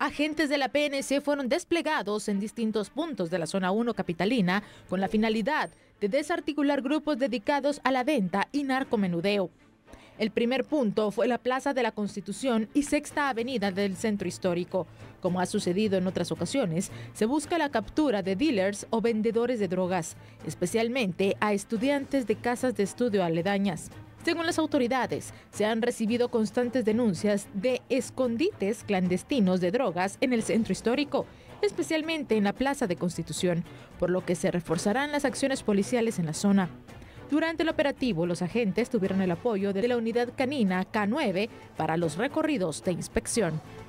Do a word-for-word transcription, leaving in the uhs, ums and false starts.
Agentes de la P N C fueron desplegados en distintos puntos de la zona uno capitalina con la finalidad de desarticular grupos dedicados a la venta y narcomenudeo. El primer punto fue la Plaza de la Constitución y Sexta Avenida del Centro Histórico. Como ha sucedido en otras ocasiones, se busca la captura de dealers o vendedores de drogas, especialmente a estudiantes de casas de estudio aledañas. Según las autoridades, se han recibido constantes denuncias de escondites clandestinos de drogas en el centro histórico, especialmente en la Plaza de Constitución, por lo que se reforzarán las acciones policiales en la zona. Durante el operativo, los agentes tuvieron el apoyo de la unidad canina K nueve para los recorridos de inspección.